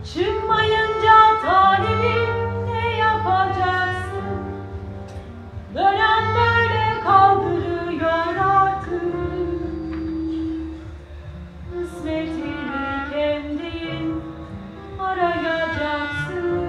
Çıkmayınca talibim ne yapacaksın? Dönen böyle kaldırıyor artık. Kısmetini kendin arayacaksın.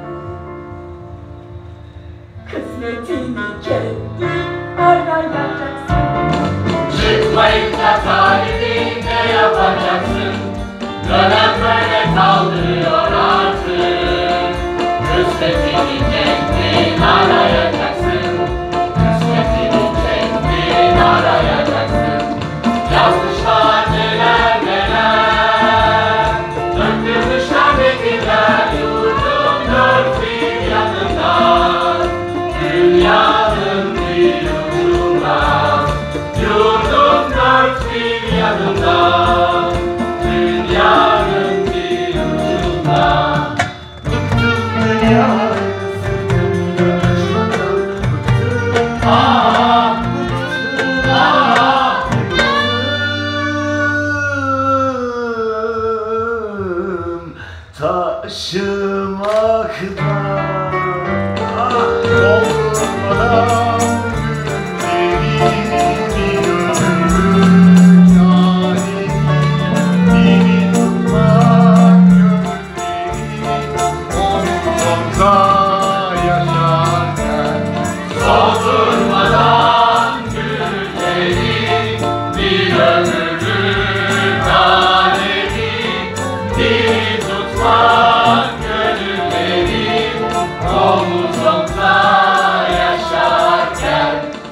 Kısmetini kendin arayacaksın. Çıkmayınca talibim ne yapacaksın? Dönem böyle kaldırıyor artık. Kısmetini kendin arayacaksın. Kısmetini kendin arayacaksın. Yazmışlar neler neler, döktürmüşler metinler yurdun dört bir yanından. Dünyanın bir ucundan, yurdun dört bir yanından. Dünyanın bir ucundan. Bıktım dünyayı sırtımda taşımaktan. Bıktım, bıktım taşımaktan. Doldurmadan günlerimi ömrüm beni tutmak gönüllerimi omzumda yaşarken. Soldurmadan gülleri bir ömürlük alemi, diri tutmak gönülleri omuzumda yaşarken.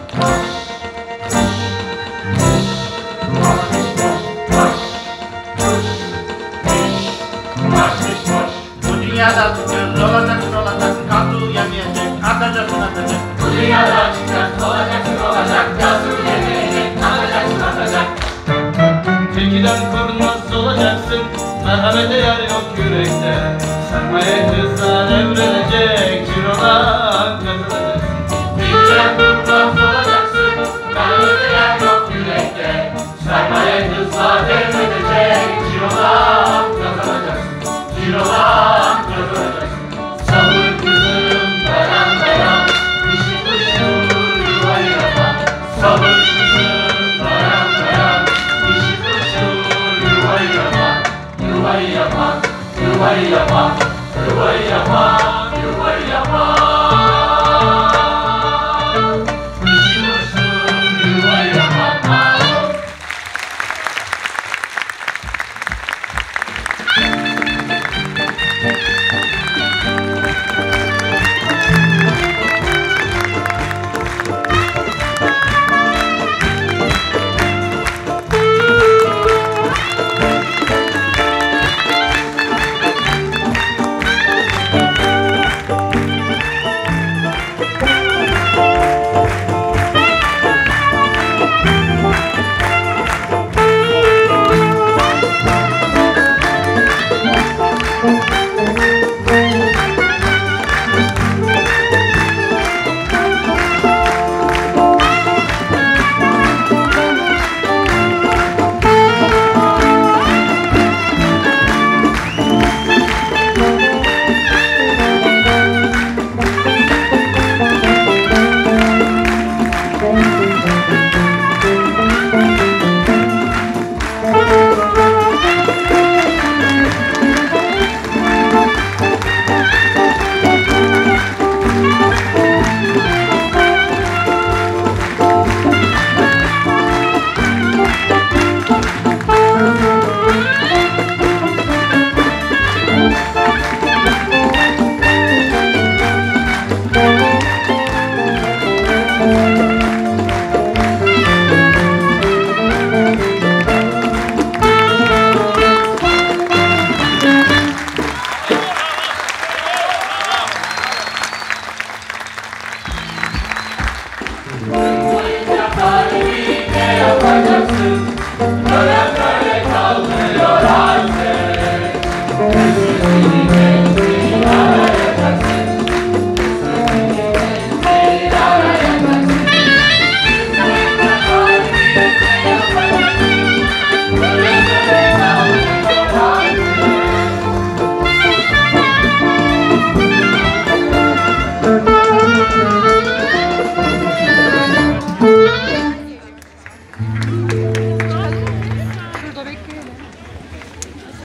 Bu dünyada olacaksın olacaksın, kaldığı yemeyecek, atacaksın atacak. Bu dünyada çıkacak, olacaksın olacak, yazın yemeyecek, atacaksın atacak. Tilkiden korunmaz olacaksın, merhamete yer yok yürekte. Sermaye hızla devrilecek, cirodan kazanacaksın. Tilkiden korunmaz olacaksın, merhamete yer yok yürekte. Sermaye hızla devrilecek, cirodan kazanacaksın. Cirodan kazanacaksın. Sabır kızım, dayan dayan, işi kuşur yuvayı yapan. Sabır kızım, dayan dayan, işi kuşur yuvayı yapan. Yuvayı yapan, yuvayı yapan, yuvayı yapan, yuvayı yapan.